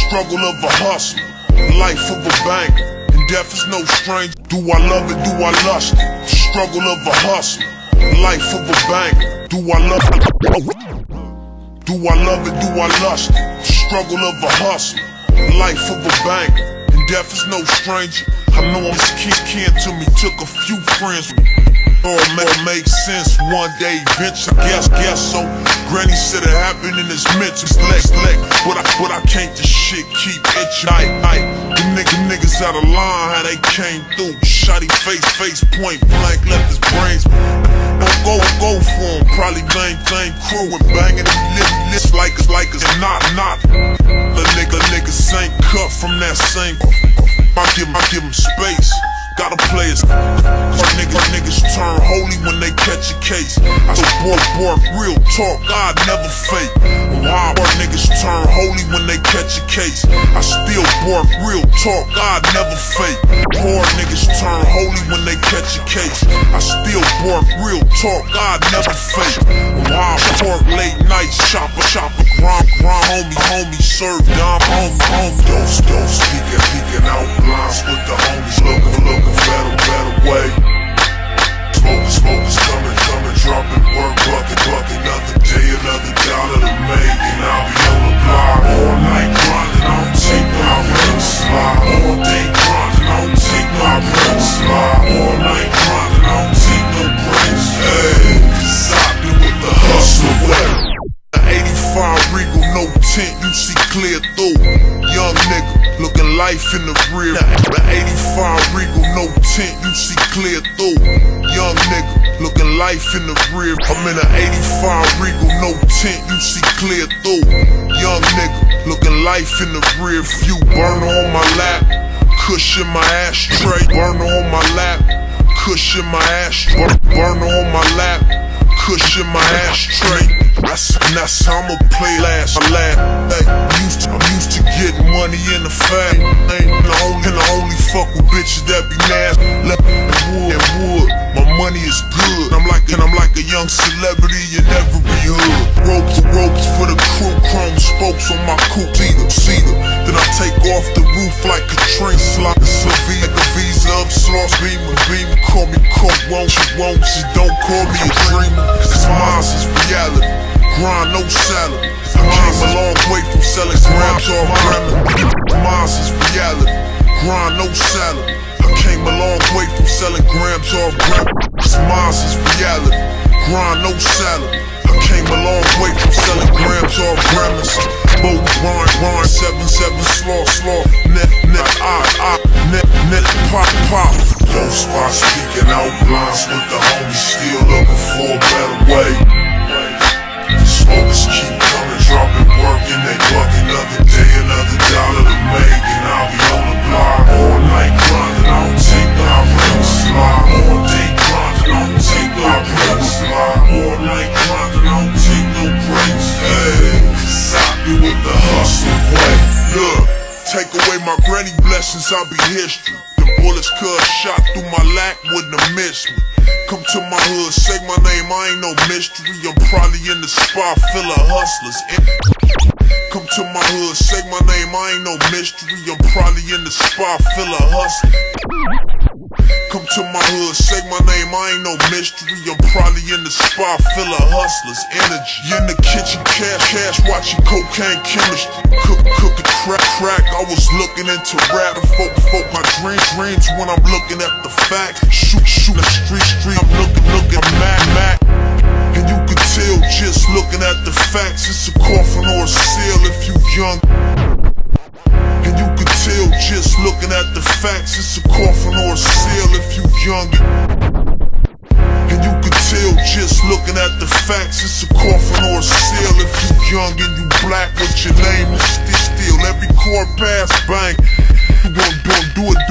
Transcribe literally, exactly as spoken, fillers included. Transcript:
struggle of a hustler, life of a banker, and death is no stranger. Do I love it? Do I lust it? The struggle of a hustler, life of a banker. Do I love it? Do I love it? Do I lust it? The struggle of a hustler, life of a banker, and death is no stranger. I know I'm kin kin to me, took a few friends. Or make sense one day, eventually, guess, guess so. Granny said it happened in his mental select, select. But I, but I can't this shit keep itching. I, I, the nigga, niggas out of line, how they came through. Shotty face, face point blank, left his brains. Don't go, go for him, probably main thing crew and banging them lip, lips like it's like it's not, not. The nigga, niggas ain't cut from that same. I give him, I give him space. Gotta play his niggas, niggas turn holy when they catch a case. I so bork, bork, real talk, God never fake. Why our niggas turn holy when they catch a case? I still bork, real talk, God never fake. Poor niggas turn holy when they catch a case. I still bork, real talk, God never fake. Why pork, late nights, chopper, chopper, grind, grind, homie, homie, serve, dime, homie, homie. Dose, dose, speaking, speaking out blinds with the homies, looking, looking. Better, better way. Smokers, smokers coming, coming, dropping work, bucket, bucket. Another day, another dollar to make, and I'll be on the block all night grinding. I don't take my rent slide. All day grinding, I don't take my rent slide. All night grinding, I don't take no breaks. Hey, cause I've been with the hustle way. eighty-five Regal, no tint, you see clear through. Young nigga, looking life in the rear. The eighty-five Regal, no tint, you see clear through. Young nigga, looking life in the rear. I'm in an eighty-five Regal, no tint, you see clear through. Young nigga, looking life in the rear view. Burner on my lap, cushion my ashtray. Burner on my lap, cushion my ashtray. Burner on my lap, cushion my ashtray. That's, that's how I'ma play last. I laugh. Hey, I'm used to, I'm used to getting money in the fag. Ain't the only, and I only fuck with bitches that be nasty. Left and wood, and wood. My money is good. I'm like, and I'm like a young celebrity in every hood. Ropes, ropes for the crew. Chrome spokes on my coupe. Cedar, cedar. Then I take off the roof like a train slide. So V, like a visa up, sloss, beamer, beamer. Call me coke, won't you, won't you? Don't call me a dreamer. Cause mine's is reality. Grind, no salad. I came a long way from selling grams off grammar. Mine's is reality. Grind, no salad. I came a long way from selling grams off grammar. Mine's is reality. Grind, no salad. I came a long way from selling grams off grammars. Boat, grind, grind, seven, seven, slaw, slaw. Net, net, I, I, net, net, pop, pop. Don't spot speaking out blinds with the homies, still looking for a better way. Smokers keep coming, dropping work and they buck. Another day, another dollar to make, and I'll be on the block all night grinding. I don't take my rent slide. All day grinding, I don't take my rent slide. All night grinding, I don't take no breaks. Hey, cause I be with the hustle way. Look, take away my granny blessings, I'll be history. Them bullets cut shot through my lack wouldn't have missed me. Come to my hood, say my name, I ain't no mystery. I'm probably in the spot full of hustlers. Come to my hood, say my name, I ain't no mystery. I'm probably in the spot full of hustlers. Come to my hood, say my name, I ain't no mystery. I'm probably in the spot full of hustlers. Energy in the kitchen, cash, cash, watching cocaine chemistry. Cook, cook, crack, crack. I was looking into rap and folk, folk. My dreams, dreams when I'm looking at the facts. Shoot, shoot, the street, street. I'm looking, looking, I'm mad, mad. And you could tell just looking at the facts. It's a coffin or a seal if you young. And you could tell just looking at the facts. It's a coffin or a seal if you young. And you could tell just looking at the facts. It's a coffin or a seal if you young and you black with your name is still. Every court pass bang. You gon' do, do it